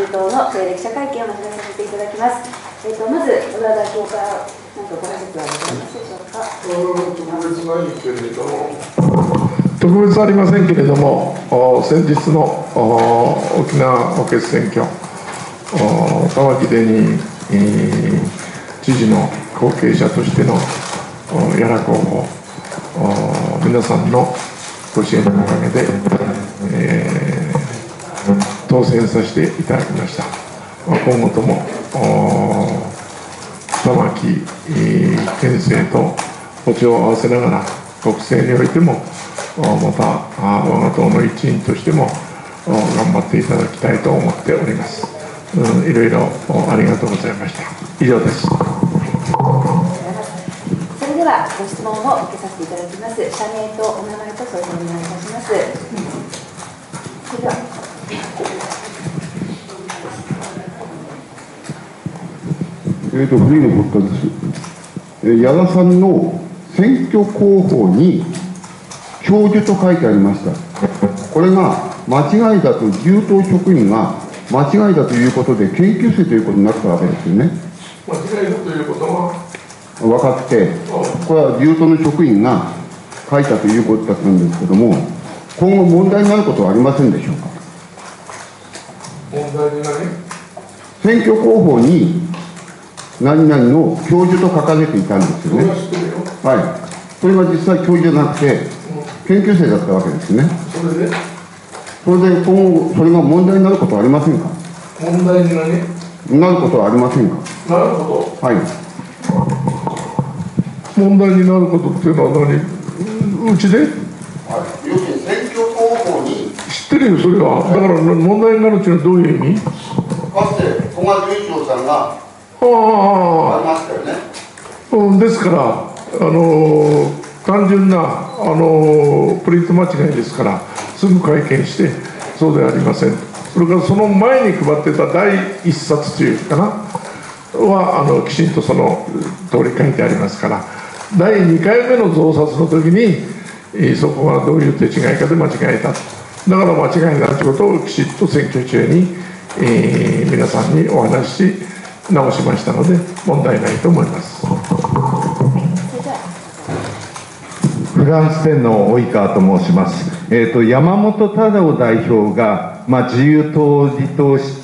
党の記者会見を始めさせていただきます。まず、小沢代表から何かご挨拶はございますでしょうか。 特別ないけれども、特別ありませんけれども、先日の沖縄補欠選挙、玉城デニ知事の後継者としての屋良候補、皆さんのご支援のおかげで、当選させていただきました。今後とも玉城県政と歩調を合わせながら、国政においてもまた我が党の一員としても頑張っていただきたいと思っております。いろいろありがとうございました。以上です。 それではご質問を受けさせていただきます。社名とお名前とそれぞれお願いいたします。それではフリーの国家です。矢田さんの選挙広報に教授と書いてありました。これが間違いだと、自由党職員が間違いだということで研究生ということになったわけですよね。 間違いだということは分かって、これは自由党の職員が書いたということだったんですけども、今後問題になることはありませんでしょうか。 問題になり、 選挙広報に何々の教授と書かれていたんですよね。はい。それが実際教授じゃなくて、研究生だったわけですね。 それで今後、それが問題になることはありませんか。 問題になることはありませんか。 なるほど。 はい。 問題になることっていうのはうちで、 はい、要するに選挙広報に知ってるよ、それは。だから問題になるっていうのはどういう意味？ かつて古賀純一郎さんがありましたよね。 ですから単純なプリント間違いですから、すぐ会見してそうではありません。それからその前に配ってた第1冊というかなはきちんとその通り書いてありますから、第2回目の増刷の時にそこがどういう手違いかで間違えた、だから間違いだということをきちっと選挙中に皆さんにお話し直しましたので問題ないと思います。 フランス天皇及川と申します。山本太郎代表が、自由党を離党して、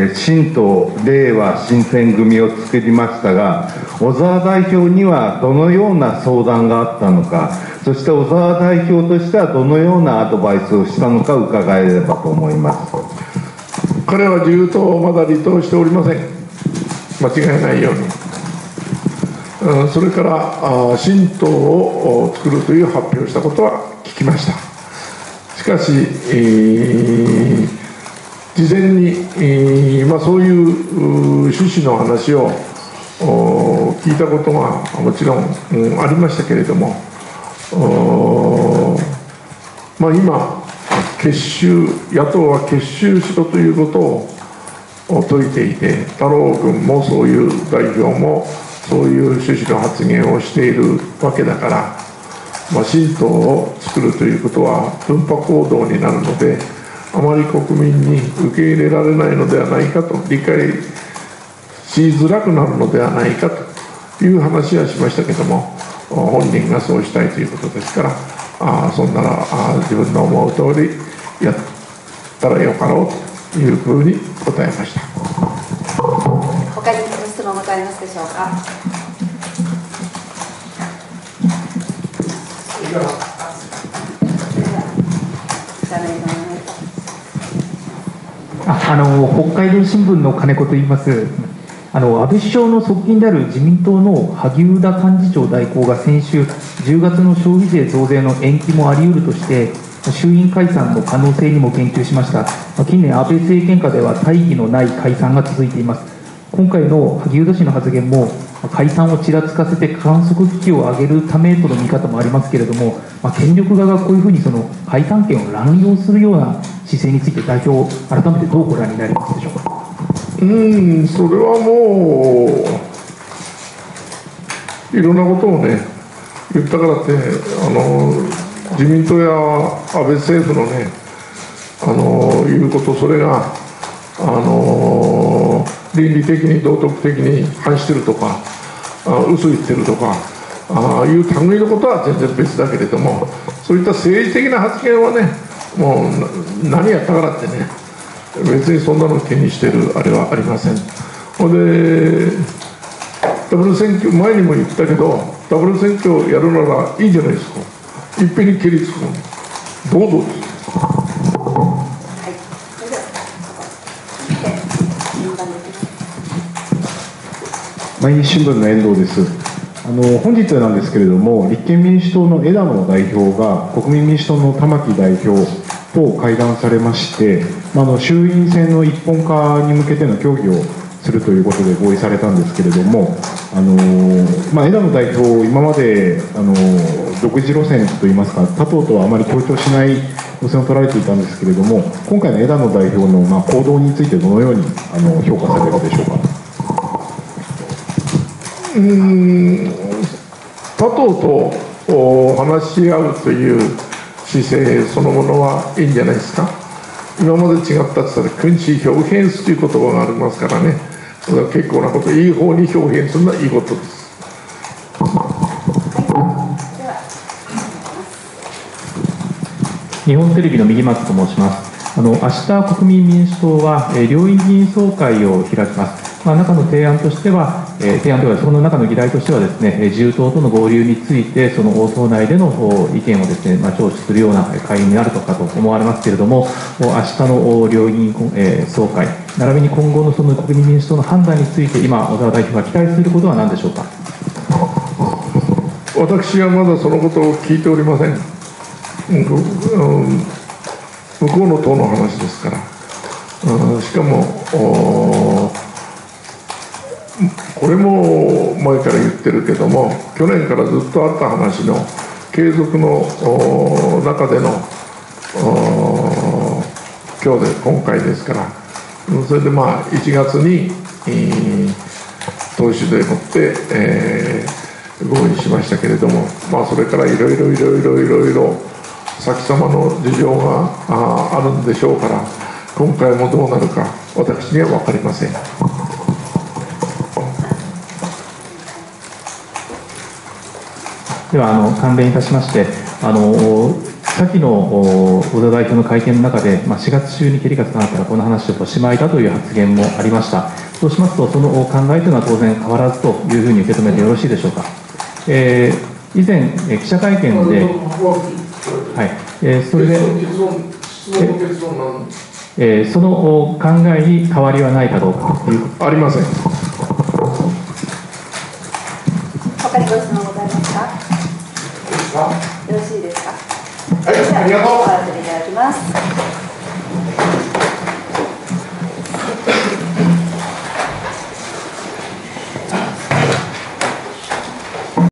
新党令和新選組を作りましたが、小沢代表にはどのような相談があったのか、そして小沢代表としてはどのようなアドバイスをしたのか伺えればと思います。 彼は自由党をまだ離党しておりません。間違いないように。それから新党を作るという発表をしたことは聞きました。しかし、事前に、そういう趣旨の話を聞いたことがもちろん、ありましたけれども、今野党は結集しろということを説いていて、太郎君もそういう代表もそういう趣旨の発言をしているわけだから、新党を作るということは分派行動になるので、あまり国民に受け入れられないのではないかと、理解しづらくなるのではないかという話はしましたけども、本人がそうしたいということですから、そんなら自分の思う通りやったらよかろうというふうに答えました。 他にご質問ございますでしょうか。 北海道新聞の金子と言います。安倍首相の側近である自民党の萩生田幹事長代行が先週10月の消費税増税の延期もあり得るとして衆院解散の可能性にも言及しました。近年安倍政権下では大義のない解散が続いています。今回の萩生田氏の発言も解散をちらつかせて観測機器を上げるためとの見方もありますけれども、権力側がこういうふうにその解散権を乱用するような姿勢について代表改めてどうご覧になりますでしょうか。 それはもういろんなことをね言ったからって自民党や安倍政府のね言うこと、それが倫理的に道徳的に反してるとか嘘言ってるとかいう類のことは全然別だけれども、そういった政治的な発言はね、もう何やったからってね、別にそんなの気にしてるあれはありません。ほんでダブル選挙、前にも言ったけど、ダブル選挙やるならいいじゃないですか。いっぺんに蹴りつくの。どうぞです。 毎日新聞の遠藤です。本日なんですけれども、立憲民主党の枝野代表が国民民主党の玉木代表と会談されまして、衆院選の一本化に向けての協議をするということで合意されたんですけれども、枝野代表、今まで独自路線といいますか、他党とはあまり協調しない路線を取られていたんですけれども、今回の枝野代表の行動について、どのように評価されるでしょうか。 他党と話し合うという姿勢そのものはいいんじゃないですか。今まで違ったって言ったら君子表現という言葉がありますからね、それは結構なこと、いい方に表現するのはいいことです。 日本テレビの右松と申します。明日国民民主党は両院議員総会を開きます。中の提案としては、その中の議題としてはですね、自由党との合流について、その応答内での意見をですね、聴取するような会議になるとかと思われますけれども、明日の両院総会、並びに今後のその国民民主党の判断について、今、小沢代表が期待することは何でしょうか。 私はまだそのことを聞いておりません。向こうの党の話ですから、しかもこれも前から言ってるけども、去年からずっとあった話の継続の中での今回ですから、それで1月に党首でもって、合意しましたけれども、それからいろいろ先様の事情があるんでしょうから、今回もどうなるか私には分かりません。 では関連いたしまして、先の小田代表の会見の中で、4月中に蹴りがつかなかったらこの話をおしまいだという発言もありました。そうしますと、その考えというのは当然変わらずというふうに受け止めてよろしいでしょうか。以前、記者会見で、それで、その考えに変わりはないかどうかというありません。 他にご質問ございますか。よろしいですか。 はい、ありがとう。 終わらせていただきます。